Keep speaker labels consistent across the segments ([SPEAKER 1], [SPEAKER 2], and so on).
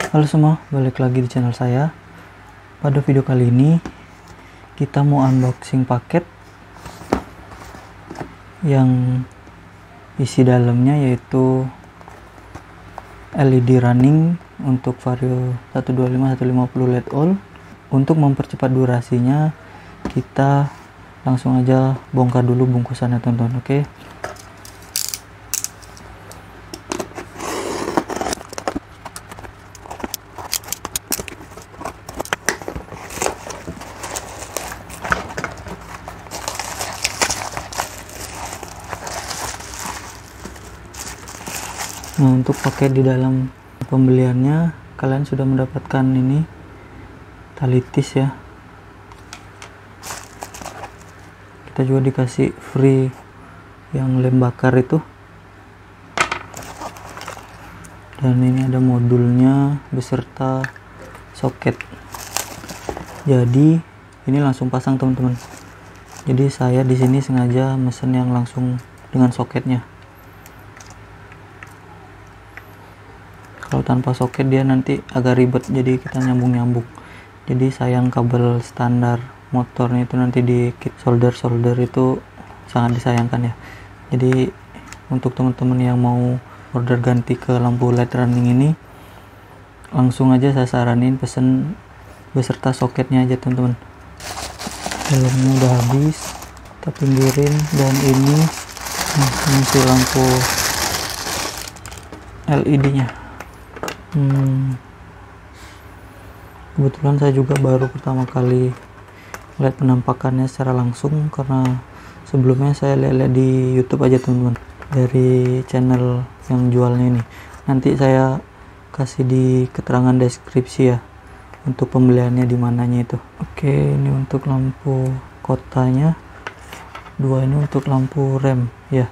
[SPEAKER 1] Halo semua, balik lagi di channel saya. Pada video kali ini kita mau unboxing paket yang isi dalamnya yaitu LED running untuk Vario 125/150 LED all. Untuk mempercepat durasinya, kita langsung aja bongkar dulu bungkusannya teman-teman. Oke. Nah, untuk paket di dalam pembeliannya kalian sudah mendapatkan ini talitis ya. Kita juga dikasih free yang lem bakar itu. Dan ini ada modulnya beserta soket. Jadi ini langsung pasang teman-teman. Jadi saya di sini sengaja mesen yang langsung dengan soketnya. Kalau tanpa soket dia nanti agak ribet, jadi kita nyambung-nyambung. Jadi sayang kabel standar motornya itu nanti di solder itu sangat disayangkan ya. Jadi untuk teman-teman yang mau order ganti ke lampu LED running ini, langsung aja saya saranin pesen beserta soketnya aja teman-teman. Dalamnya udah habis, kita pinggirin. Dan ini si lampu LED nya. Kebetulan saya juga baru pertama kali lihat penampakannya secara langsung, karena sebelumnya saya lihat di YouTube aja teman-teman, dari channel yang jualnya ini. Nanti saya kasih di keterangan deskripsi ya untuk pembeliannya di mananya itu. Oke, ini untuk lampu kotanya, dua ini untuk lampu rem ya.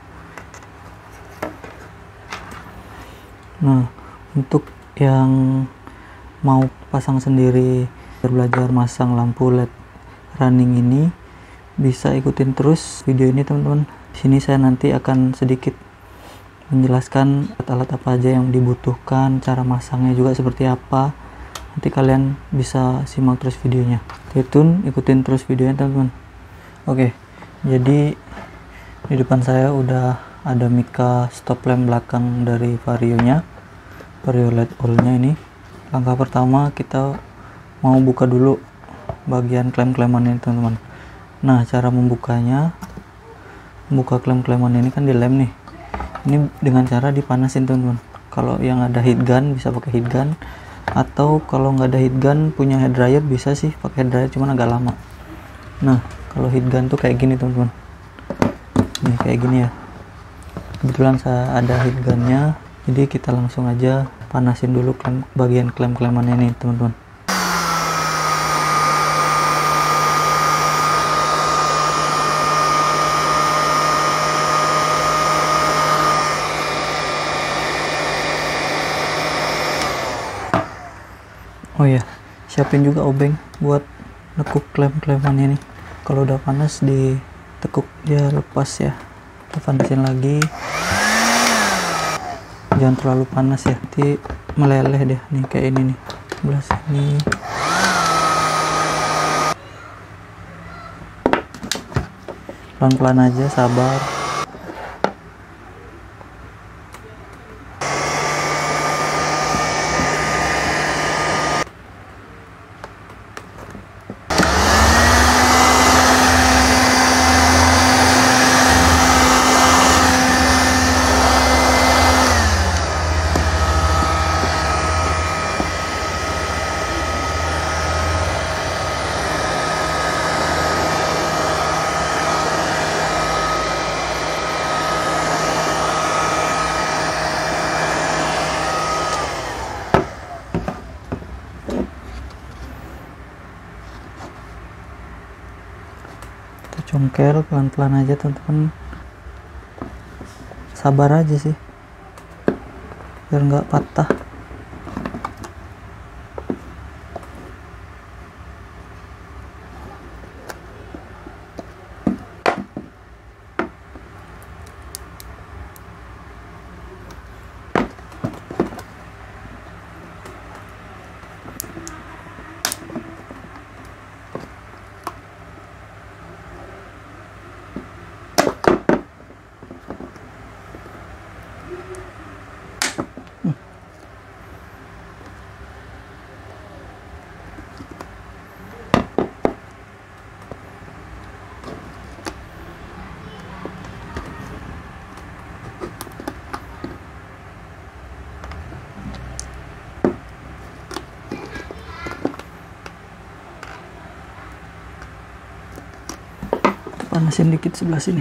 [SPEAKER 1] Nah, untuk yang mau pasang sendiri, belajar masang lampu LED running ini, bisa ikutin terus video ini teman-teman. Di sini saya nanti akan sedikit menjelaskan alat apa aja yang dibutuhkan, cara masangnya juga seperti apa. Nanti kalian bisa simak terus videonya. Stay tune, ikutin terus videonya teman-teman. Oke, jadi di depan saya udah ada mika stop lamp belakang dari Vario-nya, Vario LED all-nya ini. Langkah pertama kita mau buka dulu bagian klem-kleman ini teman-teman. Nah, cara membukanya, membuka klem-kleman ini kan dilem nih. Ini dengan cara dipanasin teman-teman. Kalau yang ada heat gun bisa pakai heat gun, atau kalau nggak ada heat gun punya hair dryer bisa sih pakai hair dryer, cuman agak lama. Nah, kalau heat gun tuh kayak gini teman-teman. Nih kayak gini ya. Kebetulan saya ada heat gunnya, jadi kita langsung aja panasin dulu bagian klem-klemannya ini teman-teman. Oh ya, siapin juga obeng buat nekuk klem-klemannya nih. Kalau udah panas ditekuk dia lepas ya. Kita panasin lagi. Jangan terlalu panas ya, nanti meleleh deh nih kayak ini nih sebelah sini. Pelan-pelan aja, sabar. Congkel pelan-pelan aja teman-teman, sabar aja sih biar nggak patah. panasin dikit sebelah sini.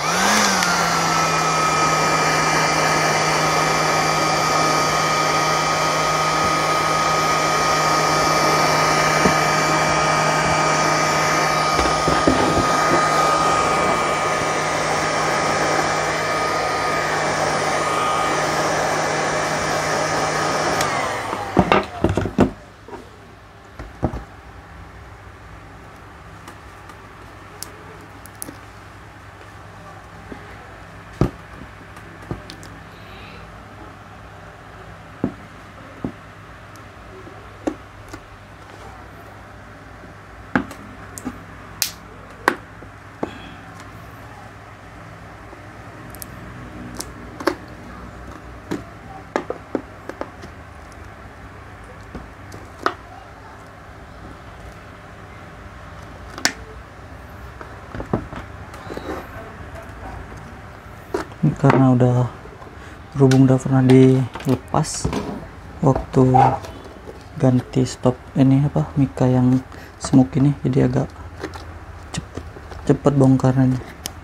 [SPEAKER 1] Ini karena udah berhubung udah pernah dilepas waktu ganti stop ini apa mika yang smoke ini, jadi agak cepet bongkarnya.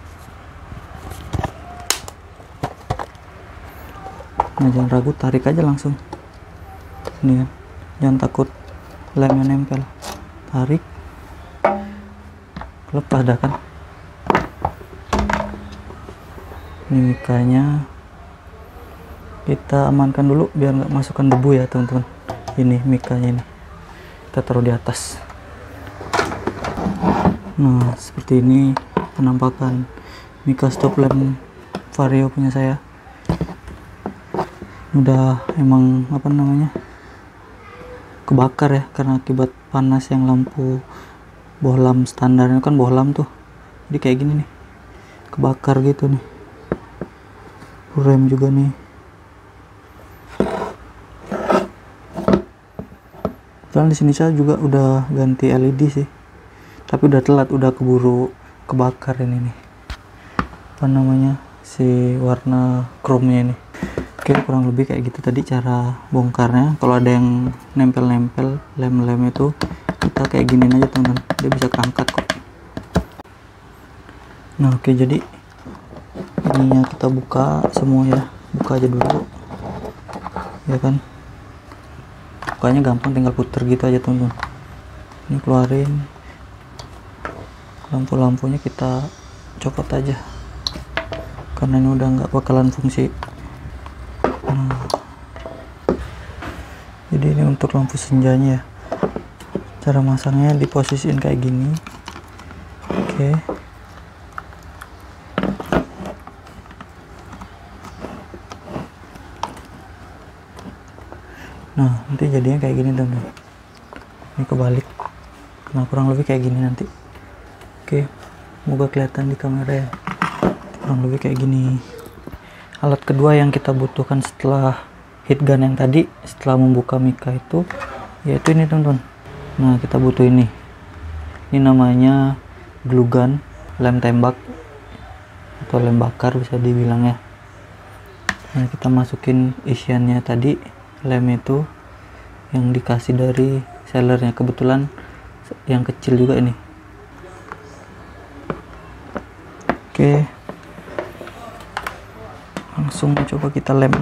[SPEAKER 1] Nah, jangan ragu, tarik aja langsung ini kan, jangan takut lemnya nempel, tarik, lepas dah kan. Ini mikanya kita amankan dulu biar nggak masukkan debu ya teman-teman. Ini mikanya ini kita taruh di atas. Nah, seperti ini penampakan mika stop lamp Vario punya saya. Udah emang apa namanya, kebakar ya, karena akibat panas yang lampu bohlam standarnya kan bohlam tuh, jadi kayak gini nih, kebakar gitu nih. Rem juga nih. Padahal di sini saya juga udah ganti LED sih, tapi udah telat, udah keburu kebakar ini nih. Apa namanya, si warna chrome-nya ini. Oke, kurang lebih kayak gitu tadi cara bongkarnya. Kalau ada yang nempel-nempel lem-lem itu, kita kayak giniin aja teman-teman, dia bisa keangkat kok. Nah, oke, jadi ininya kita buka semua ya, buka aja dulu ya kan, bukanya gampang, tinggal puter gitu aja teman-teman. Ini keluarin, lampu-lampunya kita copot aja karena ini udah nggak bakalan fungsi. Jadi ini untuk lampu senjanya ya, cara masangnya diposisiin kayak gini. Oke. Nah, nanti jadinya kayak gini teman-teman. Ini kebalik. Nah, kurang lebih kayak gini nanti. Oke, semoga kelihatan di kamera ya. Kurang lebih kayak gini. Alat kedua yang kita butuhkan setelah heat gun yang tadi, setelah membuka mika itu, yaitu ini teman-teman. Nah, kita butuh ini. Ini namanya glue gun, lem tembak atau lem bakar bisa dibilang ya. Nah, kita masukin isiannya tadi, lem itu yang dikasih dari sellernya, kebetulan yang kecil juga ini. Oke, langsung coba kita lem.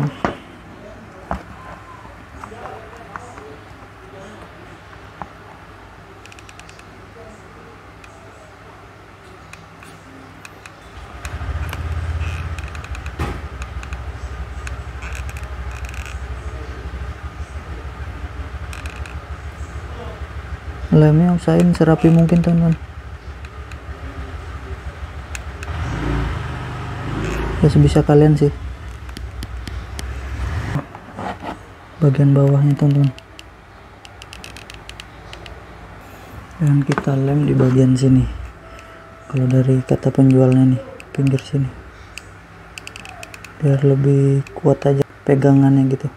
[SPEAKER 1] Lemnya usahain serapi mungkin teman-teman ya, sebisa kalian sih. Bagian bawahnya teman-teman, dan kita lem di bagian sini. Kalau dari kata penjualnya nih, pinggir sini, biar lebih kuat aja pegangannya gitu.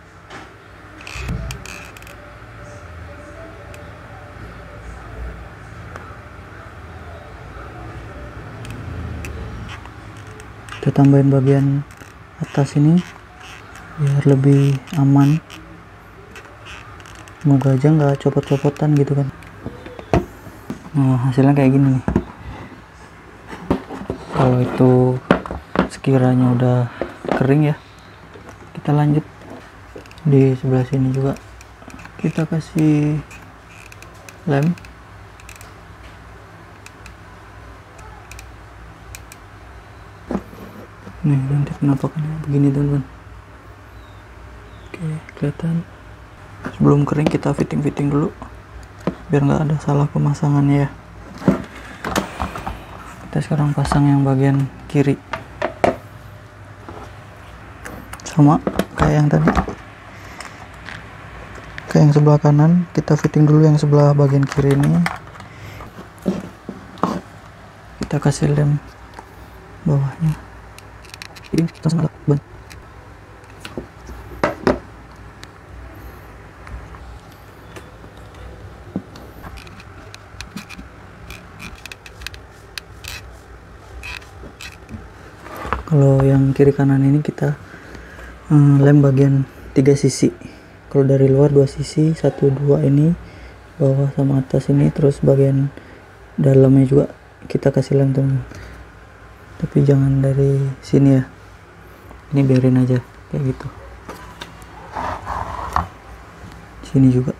[SPEAKER 1] Kita tambahin bagian atas ini biar lebih aman, semoga aja nggak copot-copotan gitu kan. Nah, hasilnya kayak gini nih. Kalau itu sekiranya udah kering ya, kita lanjut di sebelah sini juga. Kita kasih lem. Nih, nanti penampakannya begini teman-teman. Oke, kelihatan. Sebelum kering kita fitting dulu biar nggak ada salah pemasangannya ya. Kita sekarang pasang yang bagian kiri, sama kayak yang tadi. Kayak yang sebelah kanan, kita fitting dulu yang sebelah bagian kiri ini. Kita kasih lem bawahnya. Ini langsung ada ban. Kalau yang kiri kanan ini kita lem bagian 3 sisi. Kalau dari luar 2 sisi, 1 2 ini bawah sama atas ini, terus bagian dalamnya juga kita kasih lem teman. Tapi jangan dari sini ya. Ini biarin aja kayak gitu. Sini juga.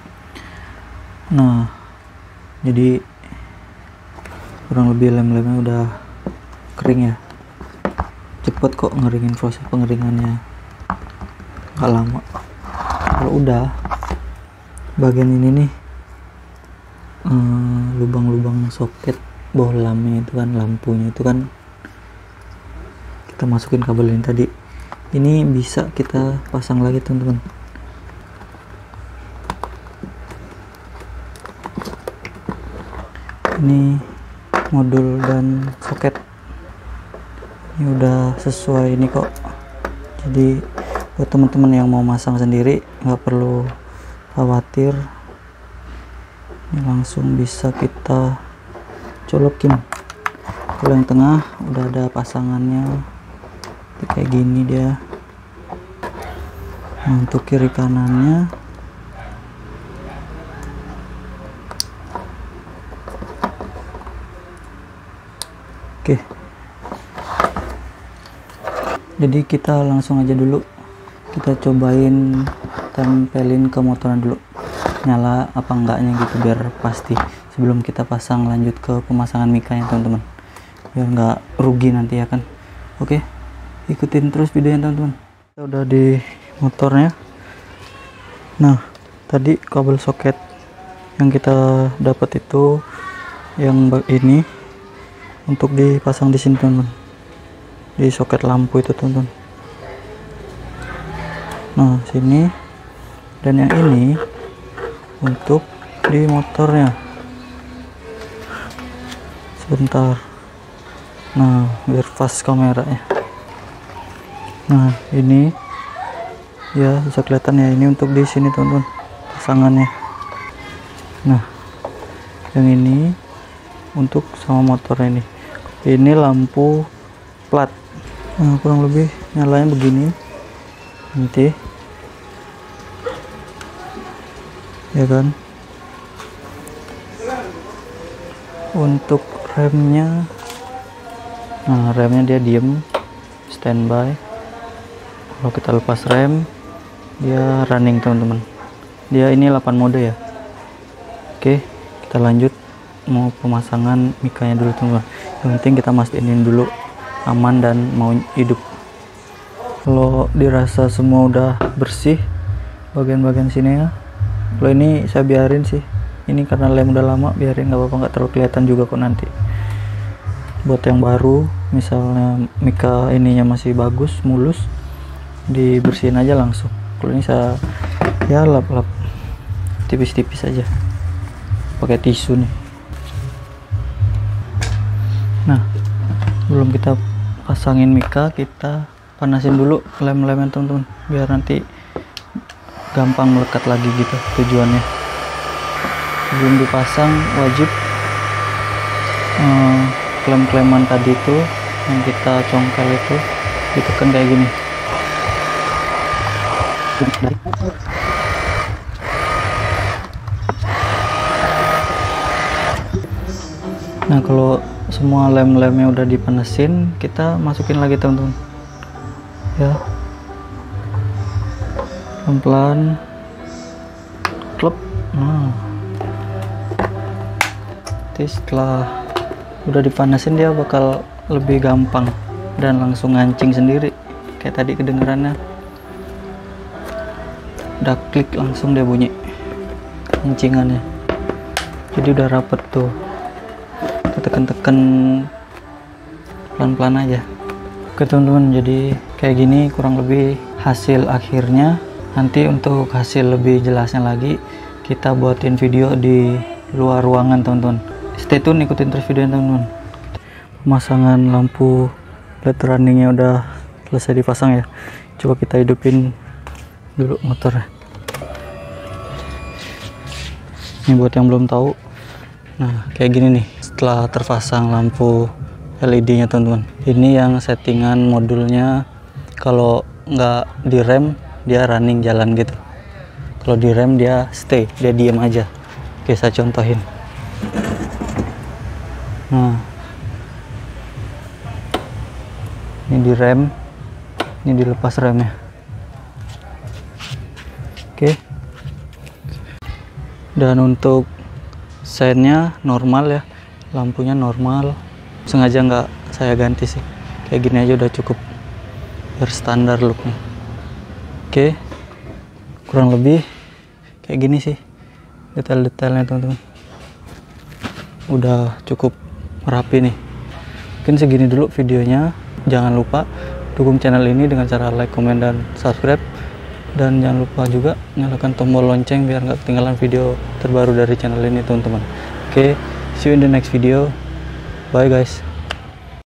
[SPEAKER 1] Nah, jadi kurang lebih lem-lemnya udah kering ya. Cepet kok ngeringin, proses pengeringannya gak lama. Kalau udah bagian ini nih, lubang-lubang soket bohlamnya itu kan, lampunya itu kan, kita masukin kabel ini tadi. Ini bisa kita pasang lagi teman-teman. Ini modul dan soket ini udah sesuai ini kok. Jadi buat teman-teman yang mau masang sendiri nggak perlu khawatir, ini langsung bisa kita colokin. Kalau yang tengah udah ada pasangannya kayak gini dia. Nah, untuk kiri kanannya oke. Jadi kita langsung aja dulu, kita cobain tempelin ke motornya dulu, nyala apa enggaknya gitu biar pasti, sebelum kita pasang lanjut ke pemasangan mikanya teman-teman, biar nggak rugi nanti ya kan. Oke, ikutin terus videonya teman-teman. Kita udah di motornya. Nah, tadi kabel soket yang kita dapat itu yang ini untuk dipasang di sini teman-teman, di soket lampu itu teman-teman. Nah, sini, dan yang ini untuk di motornya. Sebentar. Nah, biar pas kameranya. Nah, ini ya bisa kelihatan ya, ini untuk di sini teman-teman pasangannya. Nah, yang ini untuk sama motornya ini lampu plat. Nah, kurang lebih nyalanya begini nanti ya kan. Untuk remnya, nah remnya dia diem standby. Kalau kita lepas rem dia running teman-teman. Dia ini 8 mode ya. Oke, kita lanjut mau pemasangan mikanya dulu teman-teman. Yang penting kita mastiin dulu aman dan mau hidup. Kalau dirasa semua udah bersih bagian-bagian sini ya, kalau ini saya biarin sih, ini karena lem udah lama, biarin nggak apa-apa, nggak terlalu kelihatan juga kok nanti. Buat yang baru misalnya mika ininya masih bagus mulus, dibersihin aja langsung. Kalau ini saya ya lap-lap tipis-tipis aja pakai tisu nih. Nah, belum kita pasangin mika, kita panasin dulu lem-lemnya teman-teman, biar nanti gampang melekat lagi gitu tujuannya. Sebelum dipasang wajib klem-kleman tadi itu yang kita congkel itu ditekan kayak gini. Nah, kalau semua lem-lemnya udah dipanesin, kita masukin lagi teman-teman ya, pelan-pelan, klep. Nah, nanti setelah udah dipanasin dia bakal lebih gampang dan langsung ngancing sendiri kayak tadi kedengerannya, udah klik langsung dia bunyi ngancingannya, jadi udah rapet tuh, kita tekan-tekan pelan-pelan aja. Oke teman-teman, jadi kayak gini kurang lebih hasil akhirnya. Nanti untuk hasil lebih jelasnya lagi kita buatin video di luar ruangan teman-teman, stay tune, ikutin terus videonya teman-teman. Pemasangan lampu LED runningnya udah selesai dipasang ya, coba kita hidupin dulu motornya. Ini buat yang belum tahu, nah kayak gini nih setelah terpasang lampu LED nya teman-teman. Ini yang settingan modulnya, kalau nggak direm dia running jalan gitu, kalau direm dia stay, dia diem aja. Oke, saya contohin. Nah, ini direm, ini dilepas remnya. Oke, dan untuk seinnya normal ya, lampunya normal, sengaja nggak saya ganti sih, kayak gini aja udah cukup biar standar looknya. Oke, kurang lebih kayak gini sih detail-detailnya teman-teman, udah cukup rapi nih. Mungkin segini dulu videonya, jangan lupa dukung channel ini dengan cara like, komen, dan subscribe. Dan jangan lupa juga nyalakan tombol lonceng biar nggak ketinggalan video terbaru dari channel ini teman-teman. Oke, see you in the next video. Bye guys.